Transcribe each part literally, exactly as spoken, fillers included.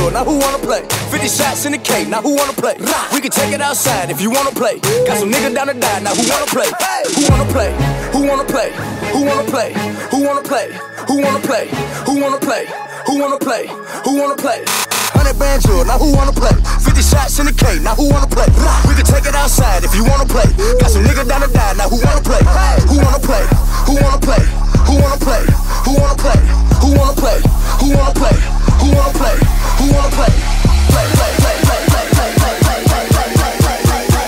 jewel, now who wanna play? fifty shots in the cake, now who wanna play? We can take it outside if you wanna play. Got some niggas down to die, now who wanna play? Who wanna play? Who wanna play? Who wanna play? Who wanna play? Who wanna play? Who wanna play? Who wanna play? Who wanna play? Hundred band jewel, now who wanna play? fifty shots in the cake, now who wanna play? We can take it outside if you wanna play. Got some niggas down to die, now who wanna play? Who wanna play? Who wanna play? Who wanna play? Who wanna play? Who wanna play? Who wanna play? Who wanna play? Who wanna play? Play, play, play, play, play, play, play, play, play, play, play, play, play,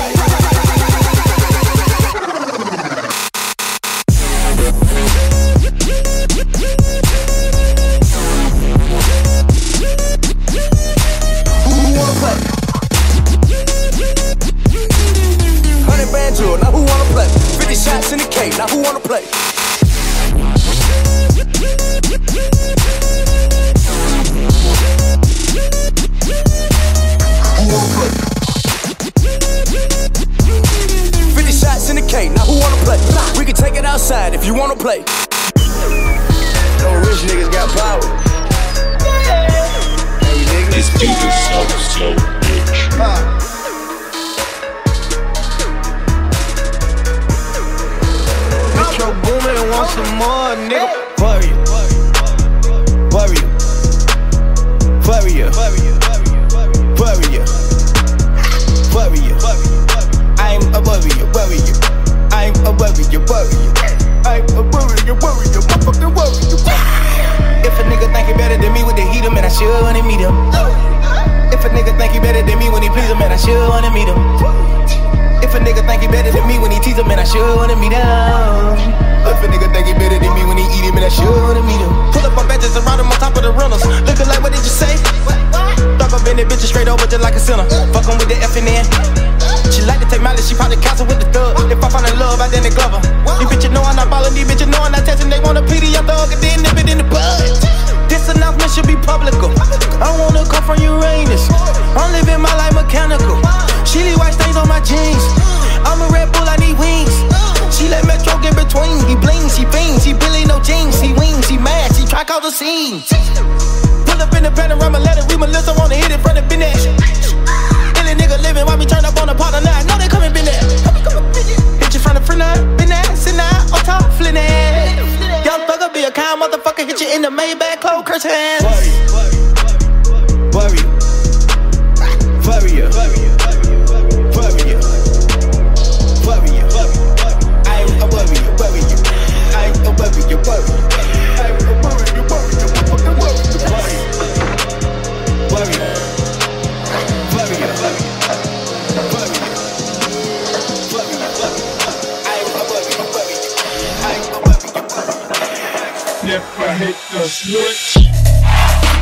Who wanna play? Hundred band jewel, now who wanna play? fifty shots in the cake, now who wanna play? fifty shots in the cake, now who wanna play? We can take it outside if you wanna play. No rich niggas got power. Hey, nigga. This beat is so slow, bitch. Uh. Metro Boomin want some more, nigga. Warrior, warrior, warrior, warrior, warrior. I'm a warrior, warrior. I'm a warrior, warrior. I'm a warrior, warrior, motherfucking warrior. If a nigga think he better than me with the heater, man, I sure wanna meet him. If a nigga think he better than me when he please him, man, I sure wanna meet him. If a nigga think he better than me when he tease him, man, I sure wanna meet him. If a nigga think he better than me when he eat him, man, I sure wanna meet him. Pull up my benches and ride him on top of the rentals. Looking like, what did you say? Drop up in the bitches straight over just like a sinner. Fuck him with the F and N. She like to take mileage, she probably cancel with the thug. If I find in love, I then they glove her. These bitches know I'm not ballin', these bitches know I'm not testing. They wanna P D up the hug and then nip it in the bud. This announcement should be publical. I don't wanna come from Uranus. I'm living my life mechanical. She leave white stains on my jeans. I'm a Red Bull, I need wings. She let Metro get between. He blings, he fiends, he really no jeans. He wings, he mad, she try call the scene. Pull up in the panorama, let it read Melissa, wanna hit it from the business. Illy nigga living while we turn up on the partner now. I know they coming business. Hit you from the front now, business, sit now, on top, flin it. Young thugger be a kind motherfucker, hit you in the Maybach, close curtains. Warrior, warrior, warrior, warrior, warrior. I'm a warrior, warrior. I'm a warrior, warrior. I'm a warrior, warrior, motherfucking warrior, warrior, warrior, warrior, warrior, warrior. I'm a warrior, warrior. I'm a warrior, warrior. Never hit the switch.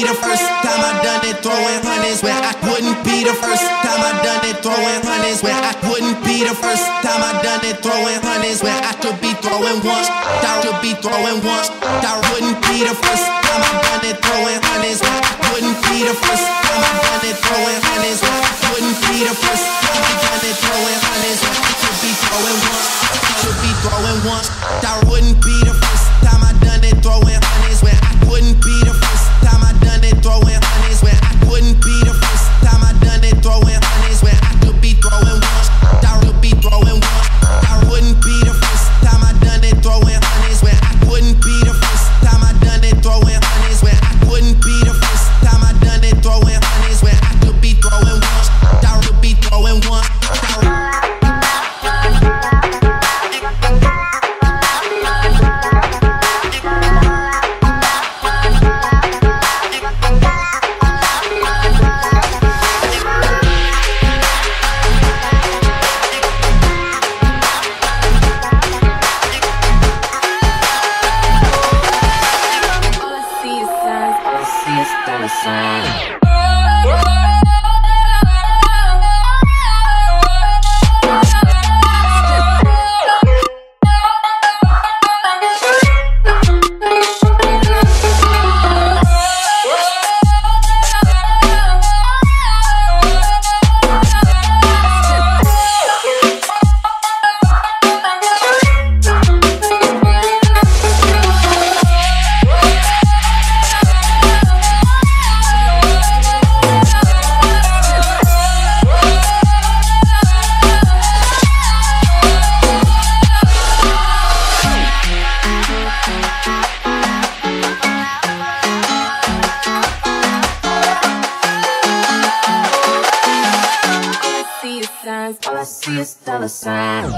be the first time I done it. Throwing hundreds where I wouldn't be the first time I done it. Throwing hundreds where I wouldn't be the first time I done it. Throwing hundreds where I could be throwing once. I could be throwing once. That wouldn't be the first time I done it. Throwing hundreds where I wouldn't be the first time I done it. Throwing hundreds where I wouldn't be the first time I done it. Throwing hundreds where I could be throwing once. I could be throwing once. That wouldn't be the first time I done it. Throwing hundreds where I wouldn't be the first time I done it. Throwing hundreds where I wouldn't be the first time I done it. Throwing hundreds where I could be throwing once. That would be throwing once. That wouldn't be the first time I done it. Throwing hundreds where I wouldn't be the first time I done it. Throwing hundreds where I wouldn't be the first time I done it. Throwing hundreds where I could be throwing once. That would be throwing once. All I see is dollar signs.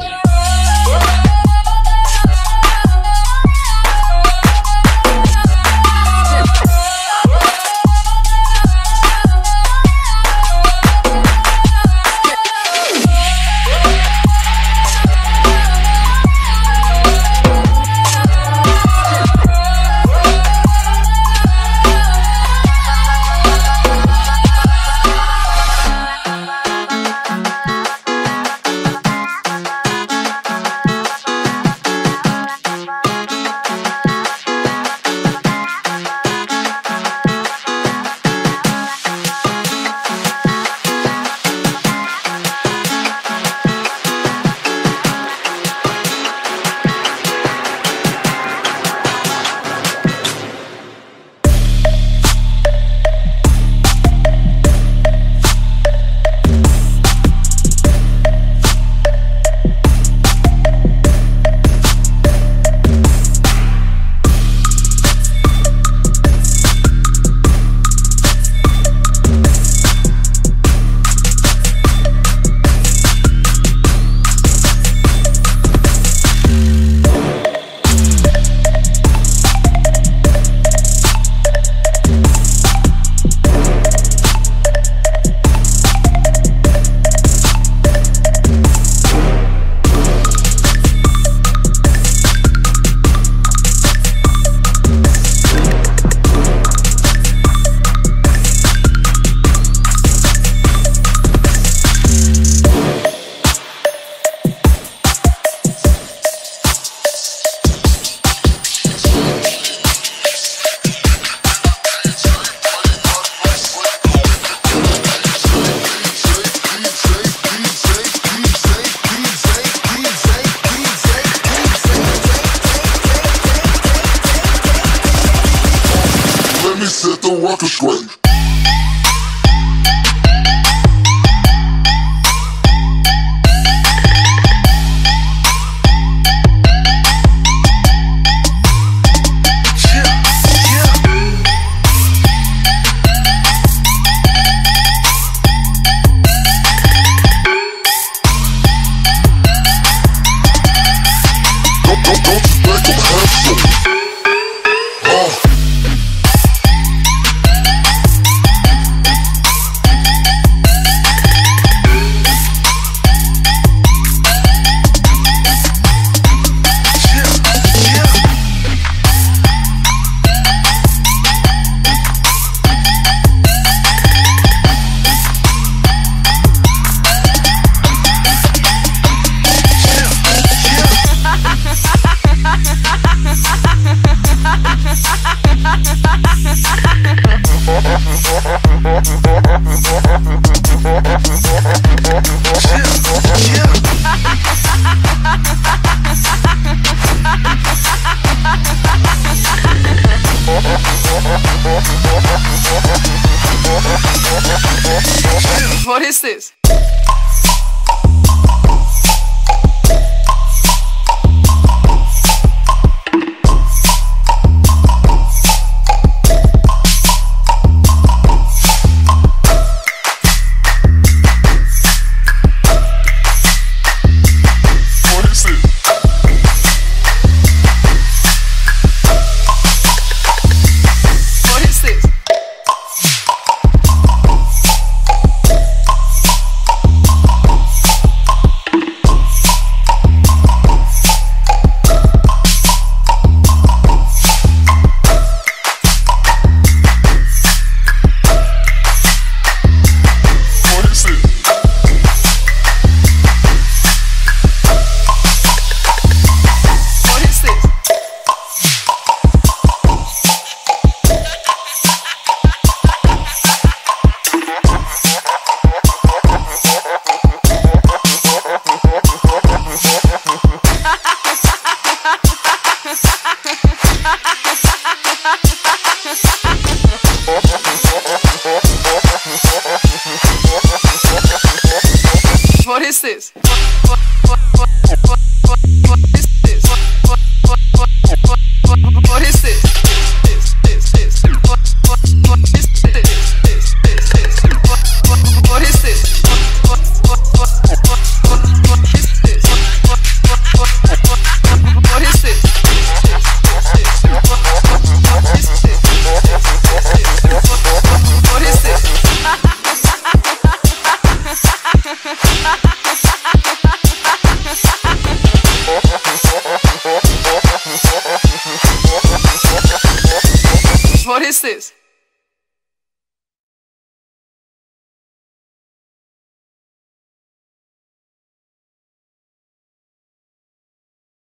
Set the record straight. is this? What is this? What, what, what, what, what, what is this? What, what, what, what, what, what, what is this? This, this, this. What, what, what is this? This, this, this. What, what, what is this? What, what, what, what, what, what is this? What, what, what, what, what, what is this? This, this, this. What, what, what is this? What, what is this? What is this?